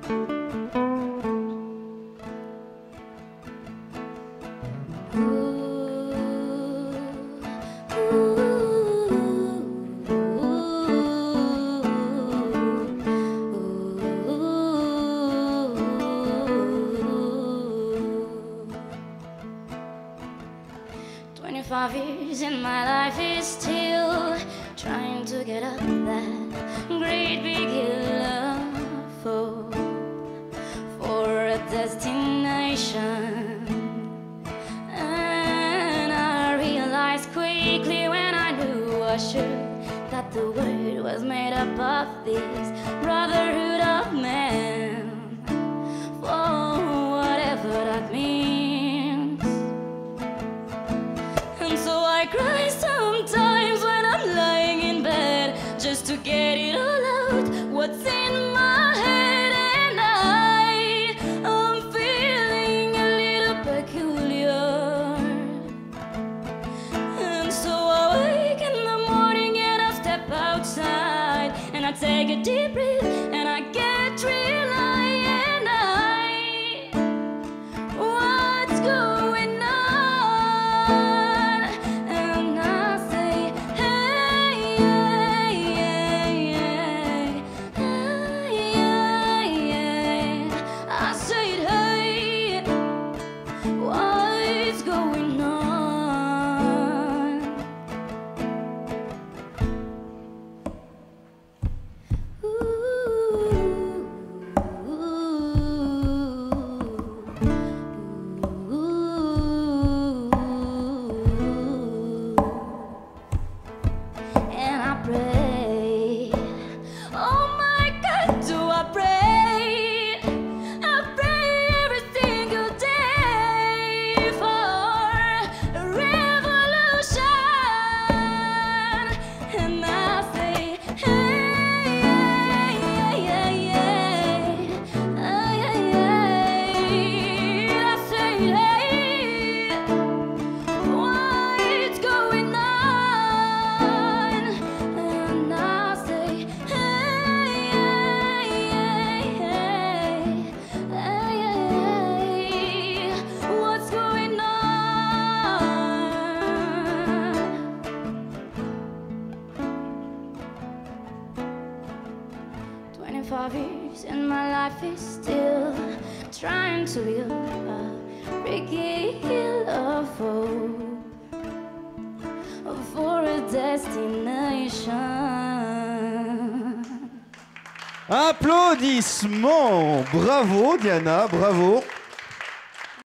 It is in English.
Years in my life is still trying to get up that great big hill of hope for a destination. And I realized quickly when I knew I should that the world was made up of this brotherhood of man, for whatever that means. I cry sometimes when I'm lying in bed just to get it all out, what's in my head. And I'm feeling a little peculiar. And so I wake in the morning and I step outside and I take a deep breath and I get real high. And what's going on? Years and my life is still trying to build a big hill of hope for a destination. Applaudissements! Bravo Diana, bravo!